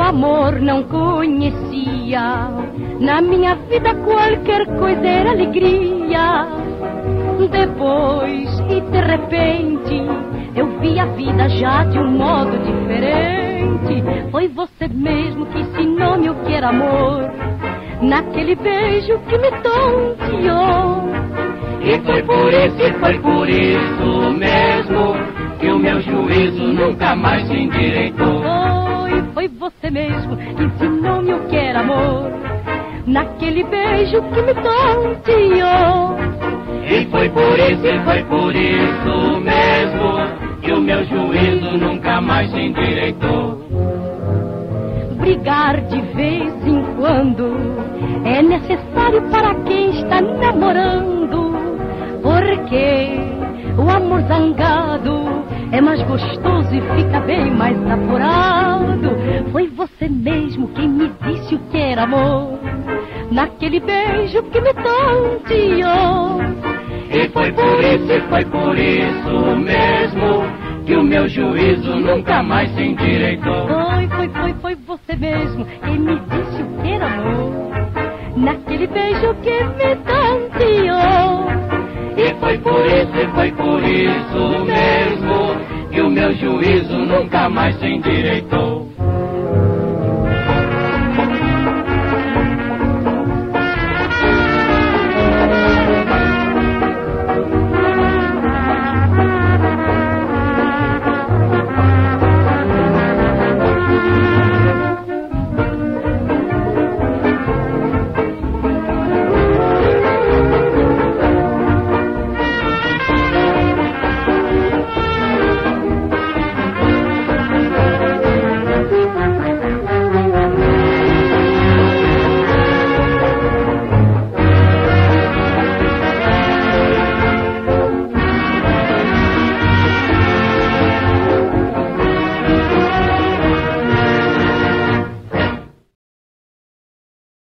amor não conhecia. Na minha vida qualquer coisa era alegria. Depois e de repente eu vi a vida já de um modo diferente. Foi você mesmo que ensinou-me o que era amor, naquele beijo que me tonteou. E foi por isso mesmo que o meu juízo nunca mais se endireitou. Foi você mesmo que ensinou-me o que era amor, naquele beijo que me tonteou. E foi por isso mesmo que o meu juízo nunca mais se endireitou. Brigar de vez em quando é necessário para quem está namorando, porque o amor zangado é mais gostoso e fica bem mais apurado. Foi você mesmo quem me disse o que era amor, naquele beijo que me tonteou. E foi por isso mesmo que o meu juízo nunca mais se endireitou. Foi você mesmo quem me disse o que era amor, naquele beijo que me tonteou. E foi por isso mesmo que o meu juízo nunca mais se endireitou.